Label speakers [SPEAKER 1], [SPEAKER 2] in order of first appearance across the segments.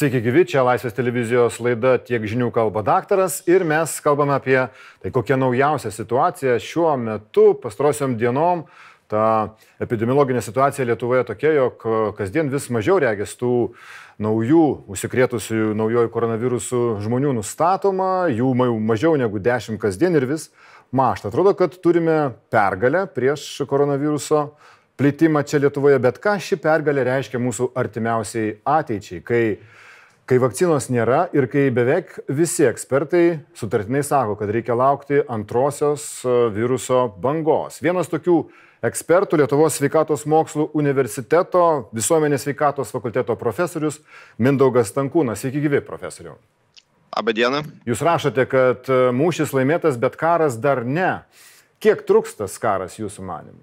[SPEAKER 1] Sveiki gyvi, čia Laisvės televizijos laida Tiek žinių kalba daktaras ir mes kalbame apie tai, kokia naujausia situacija šiuo metu, pastarosiom dienom. Ta epidemiologinė situacija Lietuvoje tokia, jog kasdien vis mažiau regis tų naujų užsikrėtusių naujojų koronavirusų žmonių nustatoma, jų mažiau negu 10 kasdien ir vis mažta. Atrodo, kad turime pergalę prieš koronaviruso plitimą čia Lietuvoje, bet ką ši pergalė reiškia mūsų artimiausiai ateičiai, kai vakcinos nėra ir kai beveik visi ekspertai sutartinai sako, kad reikia laukti antrosios viruso bangos. Vienas tokių ekspertų Lietuvos sveikatos mokslų universiteto visuomenės sveikatos fakulteto profesorius Mindaugas Stankūnas. Sveiki gyvi, profesoriau.
[SPEAKER 2] Labą dieną.
[SPEAKER 1] Jūs rašote, kad mūšis laimėtas, bet karas dar ne. Kiek truks tas karas jūsų manymu?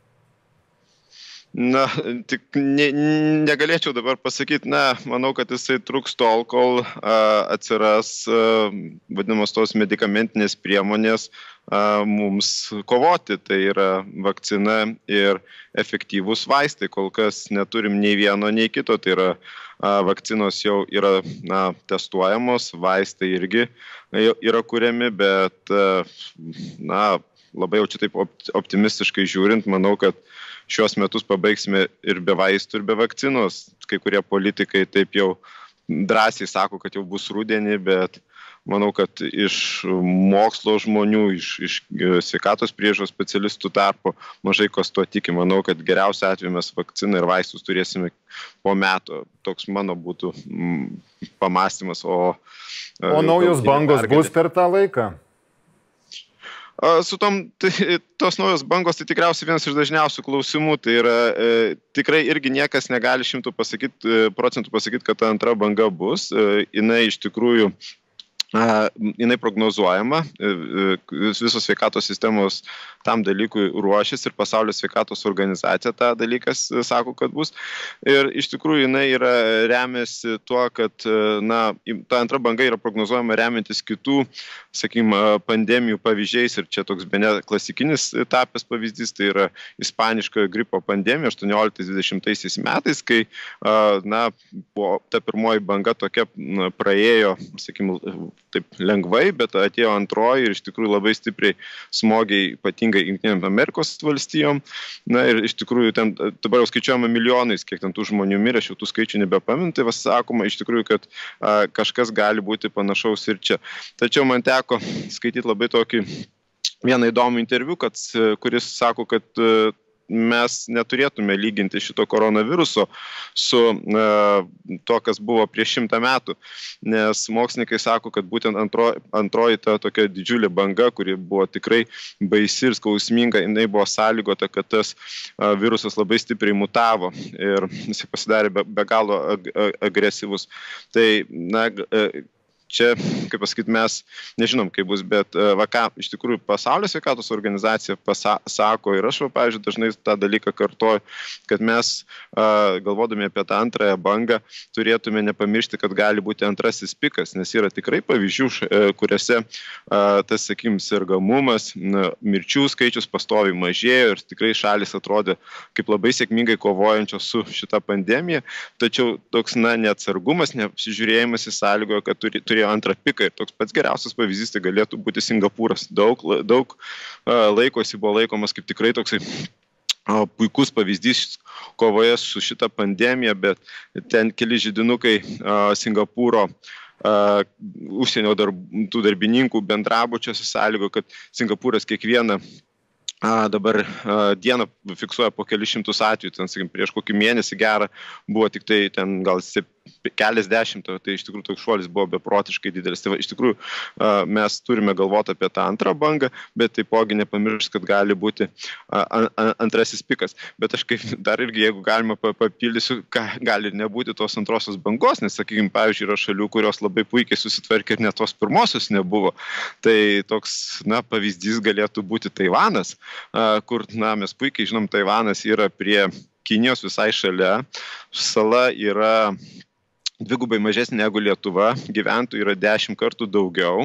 [SPEAKER 2] Na, tik negalėčiau dabar pasakyti, manau, kad jisai truks tol, kol atsiras vadinamos tos medikamentinės priemonės mums kovoti. Tai yra vakcina ir efektyvūs vaistai. Kol kas neturim nei vieno, nei kito. Tai yra vakcinos jau yra testuojamos, vaistai irgi yra kuriami, bet labai jau čia taip optimistiškai žiūrint, manau, kad šios metus pabaigsime ir be vaistų, ir be vakcinos. Kai kurie politikai taip jau drąsiai sako, kad jau bus rudenį, bet manau, kad iš mokslo žmonių, iš sveikatos priežiūros specialistų tarpo mažai kas tuo tiki. Manau, kad geriausiu atveju mes vakciną ir vaistus turėsime po metų. Toks mano būtų pamąstymas.
[SPEAKER 1] O naujos bangos bus per tą laiką?
[SPEAKER 2] Su tos naujos bangos tai tikriausiai vienas iš dažniausių klausimų. Tai yra tikrai irgi niekas negali 100% pasakyti, kad ta antra banga bus. Jinai iš tikrųjų jinai prognozuojama, visos sveikatos sistemos tam dalykui ruošiasi ir Pasaulio sveikatos organizacija tą dalyką sako, kad bus. Ir iš tikrųjų jinai remiasi tuo, kad ta antra banga yra prognozuojama remiantis kitų, sakykime, pandemijų pavyzdžiais. Ir čia toks bene klasikinis tapęs pavyzdys, tai yra ispaniškojo gripo pandemija 18-20 metais, kai ta pirmoji banga tokia praėjo, sakykime, taip lengvai, bet atėjo antroji ir iš tikrųjų labai stipriai smogiai, ypatingai Jungtinėm Amerikos valstijom. Ir iš tikrųjų ten dabar jau skaičiuojama milijonais, kiek ten tų žmonių mirė, aš jau tų skaičių nebepamenu, tai sakoma iš tikrųjų, kad kažkas gali būti panašaus ir čia. Tačiau man teko skaityti labai tokį vieną įdomų interviu, kuris sako, kad mes neturėtume lyginti šito koronaviruso su to, kas buvo prieš 100 metų, nes mokslininkai sako, kad būtent antroji ta tokia didžiulė banga, kuri buvo tikrai baisi ir skausminga, jinai buvo sąlygota, kad tas virusas labai stipriai mutavo ir jis pasidarė be galo agresyvus. Tai, čia, kaip pasakyti, mes nežinom, kaip bus, bet iš tikrųjų Pasaulio sveikatos organizacija sako, ir aš, pavyzdžiui, dažnai tą dalyką kartoju, kad mes, galvodami apie tą antrąją bangą, turėtume nepamiršti, kad gali būti antrasis pikas, nes yra tikrai pavyzdžių, kuriuose tas, sakykime, sergamumas, mirčių skaičius pastoviai mažėjo ir tikrai šalis atrodė kaip labai sėkmingai kovojančios su šita pandemija, tačiau toks, neatsargumas, neapsižiūrėjimas į sąlygoje, kad turėjo antrą piką ir toks pats geriausias pavyzdys tai galėtų būti Singapūras. Daug laiko jis buvo laikomas kaip tikrai toksai puikus pavyzdys kovoje su šita pandemija, bet ten keli židinukai Singapūro užsienio tų darbininkų bendrabučiuose sąlygo, kad Singapūras kiekvieną dabar dieną fiksuoja po kelis šimtus atvejų, ten, sakykim, prieš kokį mėnesį gerą buvo tik tai ten gal keliasdešimt, tai iš tikrųjų toks šuolis buvo beprotiškai didelis. Tai iš tikrųjų mes turime galvoti apie tą antrą bangą, bet taipogi nepamiršti, kad gali būti antrasis pikas. Bet aš kaip dar irgi, jeigu galima papildysiu, gali nebūti tos antrosios bangos, nes, sakykime, pavyzdžiui, yra šalių, kurios labai puikiai susitvarkė ir net tos pirmosios nebuvo. Tai toks, pavyzdys galėtų būti Taivanas, kur, mes puikiai žinom, Taivanas yra prie Kinijos visai šalia. Sala yra dvigubai mažesnė negu Lietuva, gyventojų yra 10 kartų daugiau,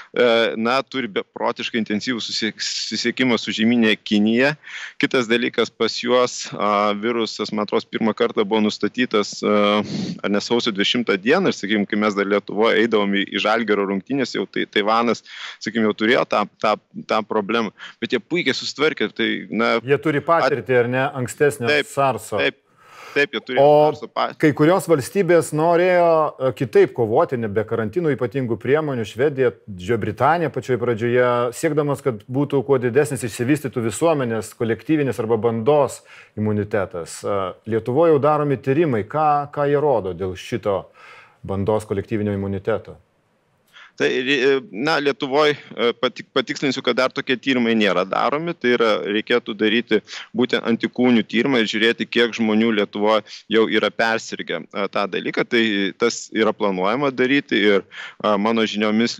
[SPEAKER 2] turi beprotiškai intensyvų susisiekimą su žemynė Kinija. Kitas dalykas, pas juos virusas, man atrodo, pirmą kartą buvo nustatytas, ar ne sausio 20 dieną, ir, sakykime, kai mes dar Lietuvoje eidavom į Žalgirio rungtynės, jau Taivanas, sakykime, jau turėjo tą problemą, bet jie puikiai susitvarkė.
[SPEAKER 1] Jie turi patirtį, ar ne, ankstesnio SARS-o.
[SPEAKER 2] Taip, jie turi.
[SPEAKER 1] Kai kurios valstybės norėjo kitaip kovoti, nebe karantinų ypatingų priemonių, Švedija, Didžioji Britanija pačioje pradžioje, siekdamas, kad būtų kuo didesnis išsivystytų visuomenės, kolektyvinis arba bandos imunitetas. Lietuvoje jau daromi tyrimai, ką jie rodo dėl šito bandos kolektyvinio imuniteto.
[SPEAKER 2] Tai, Lietuvoje patikslinsiu, kad dar tokie tyrimai nėra daromi, tai reikėtų daryti būtent antikūnių tyrimą ir žiūrėti, kiek žmonių Lietuvoje jau yra persirgę tą dalyką, tai tas yra planuojama daryti ir mano žiniomis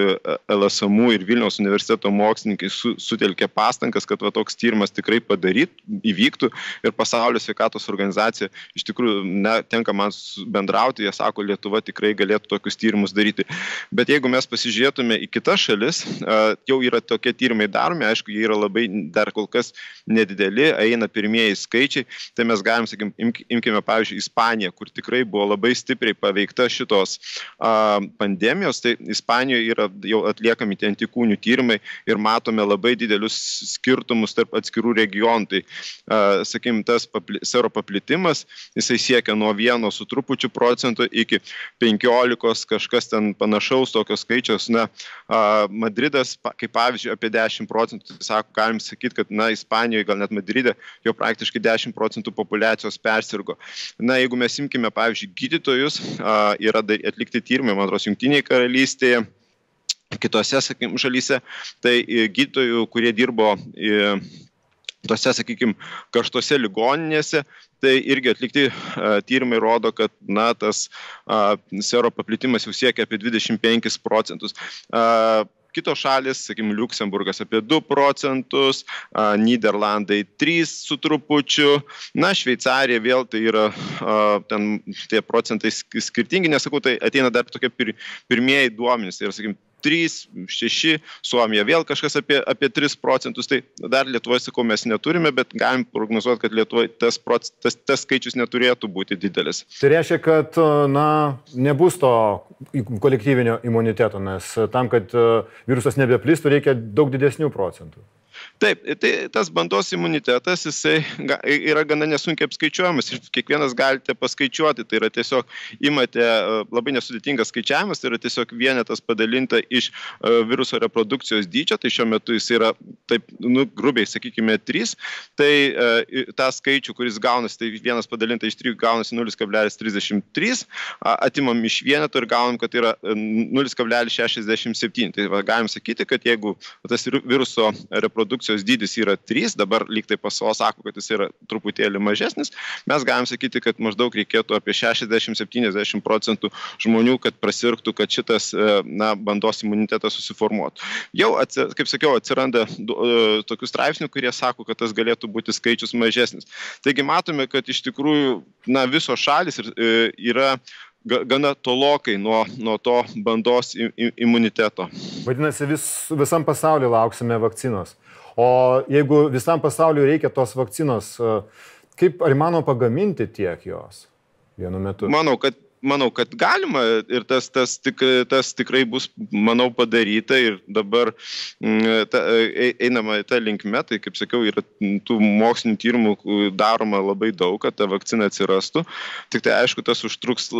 [SPEAKER 2] LSMU ir Vilniaus universiteto mokslininkai sutelkė pastangas, kad toks tyrimas tikrai įvyktų ir Pasaulio sveikatos organizacija iš tikrųjų tenka man bendrauti, jie sako, Lietuva tikrai galėtų tokius tyrimus daryti. Bet jeigu mes pasižiūrėtume į kitas šalis, jau yra tokie tyrimai daromi, aišku, jie yra labai dar kol kas nedideli, eina pirmieji skaičiai, tai mes galim, sakykime, imkime, pavyzdžiui, Ispaniją, kur tikrai buvo labai stipriai paveikta šitos pandemijos, tai Ispanijoje yra jau atliekami tie antikūnių tyrimai ir matome labai didelius skirtumus tarp atskirų regionų. Tai, sakykime, tas seropaplitimas, jisai siekia nuo 1 su trupučiu procentų iki 15, kažkas ten panašaus tokios skaičiaus, Madridas, kaip pavyzdžiui, apie 10%, tai sako, galim sakyti, kad, Ispanijoje, gal net Madride, jau praktiškai 10% populiacijos persirgo. Jeigu mes imkime, pavyzdžiui, gydytojus, yra atlikti tyrimai, man atrodo, Jungtinėje karalystėje, kitose, sakykime, šalyse, tai gydytojų, kurie dirbo tose, sakykime, karštose ligoninėse, tai irgi atlikti tyrimai rodo, kad tas seropaplitimas jau siekia apie 25%. Kitos šalis, sakykime, Liuksemburgas apie 2%, Nyderlandai 3 su trupučiu, Šveicarija vėl tai yra, ten tie procentai skirtingi, nesakau, tai ateina dar tokie pirmieji duomenys, tai yra, sakykime, 3, 6, Suomija vėl kažkas apie 3%, tai dar Lietuvoje, sakau, mes neturime, bet galim prognozuoti, kad Lietuvoje tas skaičius neturėtų būti didelis.
[SPEAKER 1] Tai reiškia, kad, nebus to kolektyvinio imuniteto, nes tam, kad virusas nebeplistų, reikia daug didesnių procentų.
[SPEAKER 2] Taip, tai tas bandos imunitetas, jisai yra gana nesunkiai apskaičiuojamas ir kiekvienas galite paskaičiuoti, tai yra tiesiog imate labai nesudėtingas skaičiavimas, tai yra tiesiog vienetas padalinta iš viruso reprodukcijos dydžio, tai šiuo metu jis yra, taip, grubiai, sakykime, 3, tai tą skaičių, kuris gaunasi, tai vienas padalinta iš 3 gaunasi 0,33, atimam iš vieneto ir gaunam, kad yra 0,67, tai galim sakyti, kad jeigu tas viruso reprodukcijos dydis yra 3, dabar lyg tai PSO sako, kad jis yra truputėlį mažesnis, mes galim sakyti, kad maždaug reikėtų apie 60-70% žmonių, kad prasirgtų, kad šitas bandos imunitetas susiformuotų. Jau, kaip sakiau, atsiranda tokių straipsnių, kurie sako, kad tas galėtų būti skaičius mažesnis. Taigi matome, kad iš tikrųjų visos šalis yra gana tolokai nuo to bandos imuniteto.
[SPEAKER 1] Vadinasi, visam pasauliu lauksime vakcinos. O jeigu visam pasauliu reikia tos vakcinos, ar įmanoma pagaminti tiek jos vienu metu?
[SPEAKER 2] Manau, kad galima ir tas tikrai bus, manau, padaryta ir dabar einama tą linkme, tai kaip sakiau, yra tų mokslinių tyrimų daroma labai daug, kad ta vakcina atsirastų. Tik tai aišku, tas užtruks,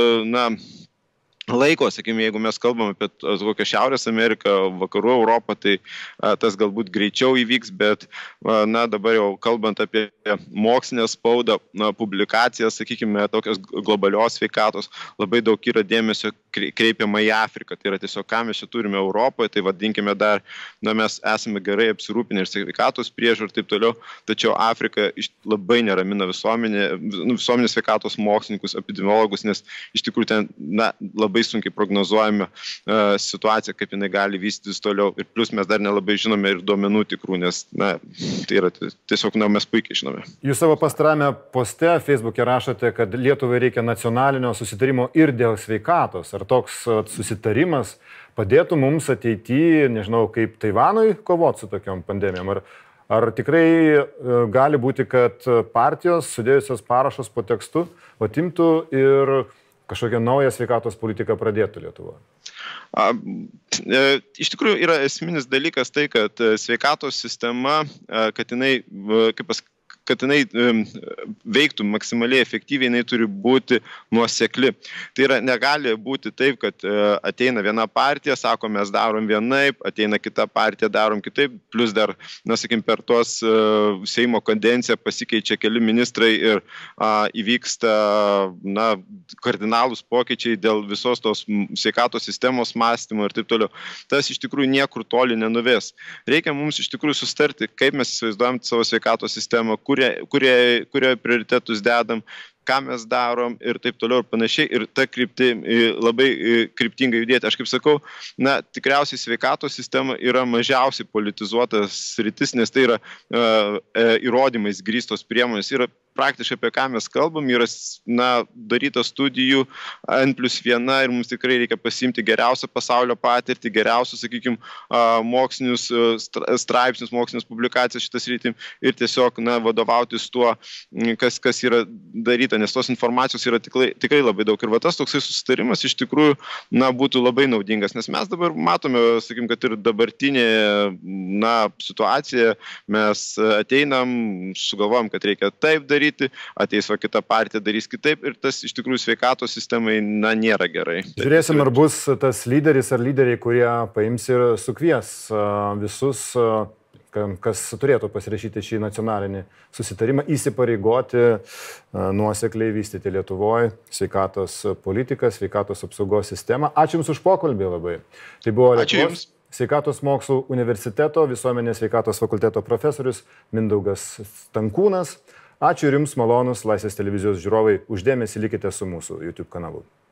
[SPEAKER 2] laiko, sakykime, jeigu mes kalbam apie kokią Šiaurės Ameriką, Vakarų Europą, tai tas galbūt greičiau įvyks, bet dabar jau kalbant apie mokslinę spaudą, publikacijas, sakykime, tokios globalios sveikatos, labai daug yra dėmesio kreipiama į Afriką. Tai yra tiesiog, ką mes čia turime Europoje, tai vadinkime dar, mes esame gerai apsirūpinę ir sveikatos priežiūrą ir taip toliau, tačiau Afrika labai neramina visuomenės sveikatos mokslininkus, epidemiologus, nes iš tikrųjų ten labai labai sunkiai prognozuojame situaciją, kaip jinai gali vystytis toliau. Ir plus mes dar nelabai žinome ir duomenų tikrų, nes tai yra tiesiog mes puikiai žinome.
[SPEAKER 1] Jūs savo pastarame poste Facebook'e rašote, kad Lietuvai reikia nacionalinio susitarimo ir dėl sveikatos. Ar toks susitarimas padėtų mums ateityje, nežinau, kaip Taivanui kovoti su tokiom pandemijom? Ar tikrai gali būti, kad partijos, sudėjusios parašus po tekstu, atimtų ir kažkokią naują sveikatos politiką pradėtų Lietuvoje?
[SPEAKER 2] Iš tikrųjų yra esminis dalykas tai, kad sveikatos sistema, kad jinai veiktų maksimaliai efektyviai, jinai turi būti nuosekli. Tai yra, negali būti taip, kad ateina viena partija, sako, mes darom vienaip, ateina kita partija, darom kitaip, plus dar, sakykim, per tos Seimo kadenciją pasikeičia keli ministrai ir įvyksta kardinalūs pokyčiai dėl visos tos sveikatos sistemos mąstymo ir taip toliau. Tas iš tikrųjų niekur toli nenuves. Reikia mums iš tikrųjų sustarti, kaip mes įsivaizduojam savo sveikatos sistemą, kurie prioritetus dedam, ką mes darom ir taip toliau ir panašiai. Ir ta labai kryptingai judėti. Aš kaip sakau, tikriausiai sveikatos sistema yra mažiausiai politizuotas sritis, nes tai yra įrodymais grįstos priemonės. Yra praktiškai apie ką mes kalbam, yra daryta studijų N+1 ir mums tikrai reikia pasiimti geriausią pasaulio patirtį, geriausius, sakykime, mokslinius straipsnius, mokslinės publikacijas šitas rytim ir tiesiog vadovautis tuo, kas yra daryta, nes tos informacijos yra tikrai labai daug. Ir tas toksai susitarimas iš tikrųjų būtų labai naudingas, nes mes dabar matome, sakykime, kad ir dabartinė situacija, mes ateinam, sugalvojam, kad reikia taip daryti, ateis kita partija darys kitaip ir tas iš tikrųjų sveikatos sistemai nėra gerai.
[SPEAKER 1] Žiūrėsim, ar bus tas lyderis ar lyderiai, kurie paims ir sukvies visus, kas turėtų pasirašyti šį nacionalinį susitarimą, įsipareigoti nuosekliai vystyti Lietuvoje sveikatos politiką, sveikatos apsaugos sistemą. Ačiū Jums už pokalbį labai. Tai buvo Lietuvos Sveikatos mokslų universiteto visuomenės sveikatos fakulteto profesorius Mindaugas Stankūnas. Ačiū ir Jums, malonus Laisvės televizijos žiūrovai, už dėmesį, likite su mūsų YouTube kanalu.